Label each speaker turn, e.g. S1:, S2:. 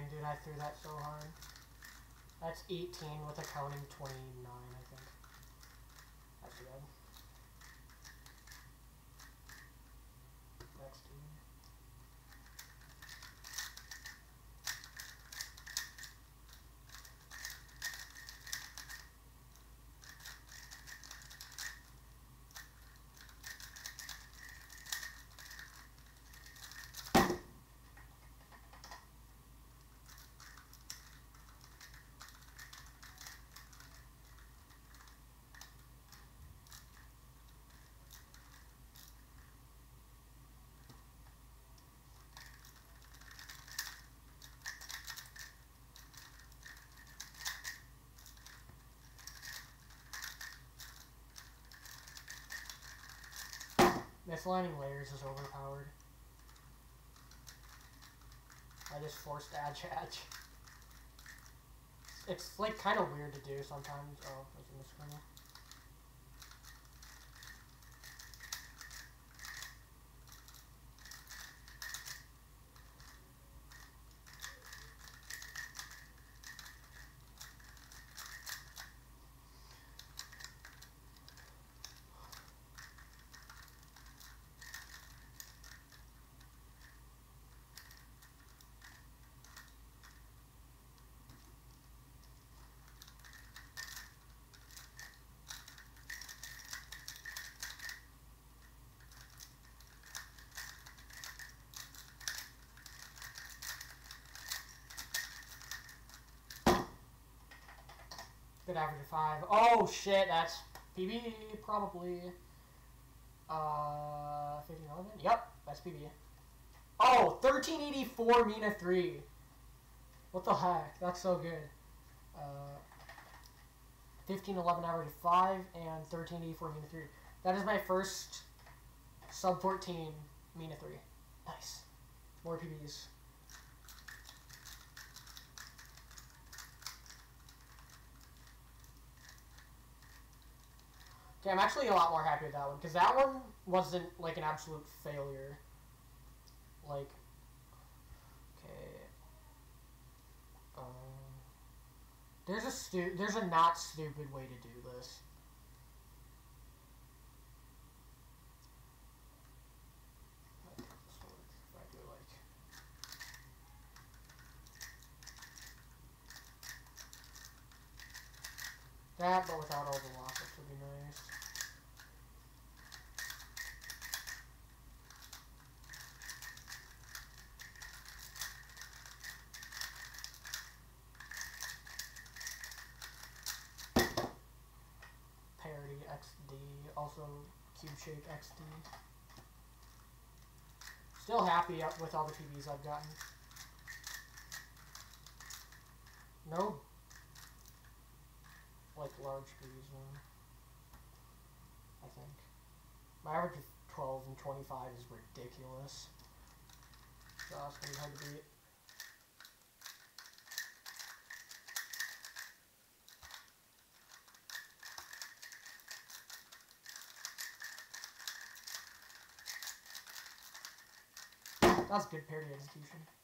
S1: Dang, dude, I threw that so hard. That's 18 with a counting 29, I think. That's good. Next dude. Mislining layers is overpowered. I just forced edge. It's like kind of weird to do sometimes. Oh, that's in the screen. Good average of 5. Oh shit, that's PB probably. 1511? Yep, that's PB. Oh, 1384 Mina 3. What the heck? That's so good. 1511 average of 5 and 1384 Mina 3. That is my first sub 14 Mina 3. Nice. More PBs. Okay, I'm actually a lot more happy with that one, because that one wasn't, like, an absolute failure. Like, okay. There's a not stupid way to do this. That, but without all the lockups would be nice. Parity XD, also cube shape XD. Still happy with all the PBs I've gotten. No, like large PBs now, I think. My average of 12 and 25 is ridiculous. So that's gonna be hard to beat. That's good parity execution.